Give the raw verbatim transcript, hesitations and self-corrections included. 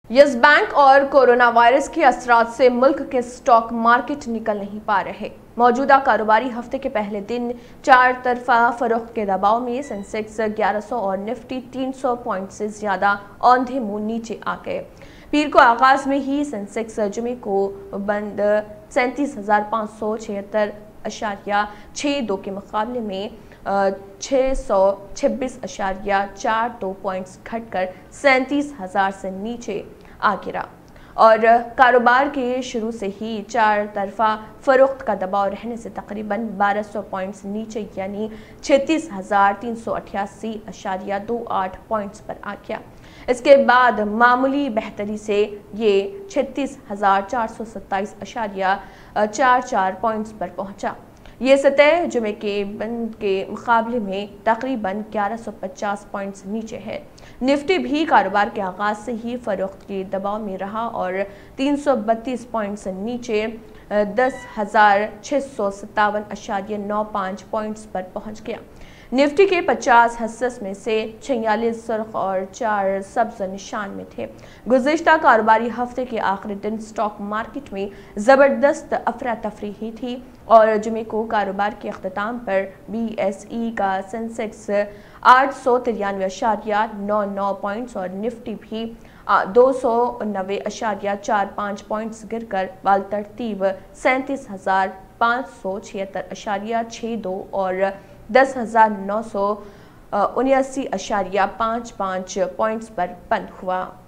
یس bank اور corona virus کے اثرات سے ملک کے سٹاک مارکیٹ نکل نہیں پا رہے۔ موجودہ کاروباری ہفتے کے پہلے دن چار طرفہ فروخت کے دباؤ میں سینسیکس گیارہ سو اور نفٹی تین سو پوائنٹ سے زیادہ اوندھے منہ نیچے آ گئے۔ پیر کو آغاز میں ہی سینسیکس جمعے کو بند سینتیس ہزار پانچ سو چھہتر اشاریہ چھ دو کے مقابلے میں چھ سو چھبیس اشاریہ چار دو پوائنٹس گھٹ کر سینتیس ہزار سے نیچے آ گرا اور کاروبار کے شروع سے ہی چار طرفہ فروخت کا دباؤ رہنے سے تقریباً بارہ سو پوائنٹس نیچے یعنی چھتیس ہزار تین سو اٹھاسی اشاریہ دو آٹھ پوائنٹس پر آ گیا۔ اس کے بعد معمولی بہتری سے یہ چھتیس ہزار چار سو ستائیس اشاریہ چار چار پوائنٹس پر پہنچا۔ یہ سطح جمعے کے بند کے مقابلے میں تقریباً گیارہ سو پچاس پوائنٹس نیچے ہے۔ نفٹی بھی کاروبار کے آغاز سے ہی فروخت کے دباؤ میں رہا اور تین سو بتیس پوائنٹس نیچے دس ہزار چھ سو ستاون اشاریہ نو پانچ پوائنٹس پر پہنچ گیا۔ نفٹی کے پچاس حصص میں سے چھیالیس سرخ اور چار سبز نشان میں تھے۔ گزشتہ کاروباری ہفتے کے آخری دن سٹاک مارکیٹ میں زبردست افراتفری ہی تھی اور جمعے کو کاروبار کے اختتام پر بی ایس ای کا سینسیکس آٹھ سو ترانوے اشاریہ نو نو پوائنٹس اور نفٹی بھی دو سو نوے اشاریہ چار پانچ پوائنٹس گر کر بالترتیب سینتیس ہزار پانچ سو چھہتر اشاریہ چھ دو اور دس ہزار نو سو انیاسی اشاریہ پانچ پانچ پوائنٹس پر بند ہوا۔